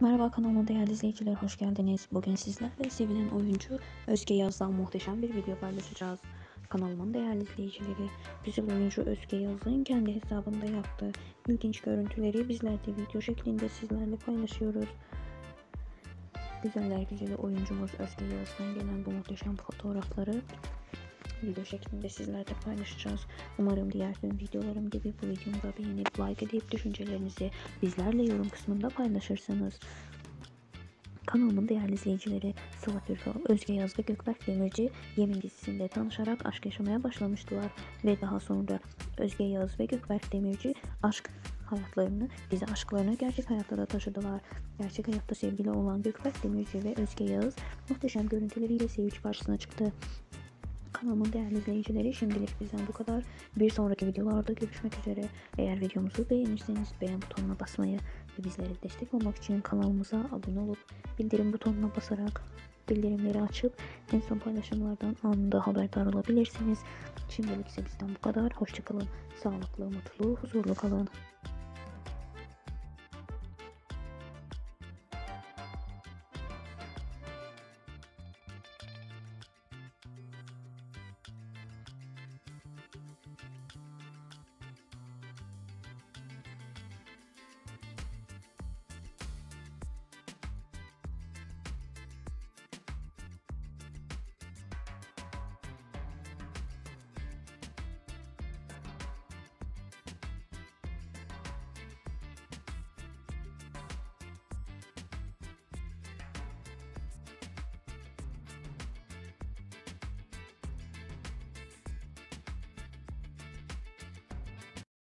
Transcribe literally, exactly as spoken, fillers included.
Merhaba kanalıma değerli izleyiciler, hoş geldiniz. Bugün sizlerle sevilen oyuncu Özge Yaz'dan muhteşem bir video paylaşacağız. Kanalımın değerli izleyicileri, güzel oyuncu Özge Yaz'ın kendi hesabında yaptığı ilginç görüntüleri bizler de video şeklinde sizlerle paylaşıyoruz. Güzeller güzeli oyuncumuz Özge Yaz'dan gelen bu muhteşem fotoğrafları video şeklinde sizlerle paylaşacağız. Umarım diğer tüm videolarım gibi bu videomu da beğenip like edip düşüncelerinizi bizlerle yorum kısmında paylaşırsınız. Kanalımın değerli izleyicileri, Sıla Türkal, Özge Yaz ve Gökberk Demirci Yemin dizisinde tanışarak aşk yaşamaya başlamıştılar ve daha sonra Özge Yaz ve Gökberk Demirci aşk hayatlarını, dizi aşklarını gerçek hayatlara taşıdılar. Gerçek hayatta sevgili olan Gökberk Demirci ve Özge Yağız muhteşem görüntüleriyle seyirci karşısına çıktı. Kanalımın değerli izleyicileri, şimdilik bizden bu kadar. Bir sonraki videolarda görüşmek üzere. Eğer videomuzu beğenirseniz beğen butonuna basmayı ve bizlere destek olmak için kanalımıza abone olup bildirim butonuna basarak bildirimleri açıp en son paylaşımlardan anında haberdar olabilirsiniz. Şimdilik ise bizden bu kadar. Hoşçakalın. Sağlıklı, mutlu, huzurlu kalın.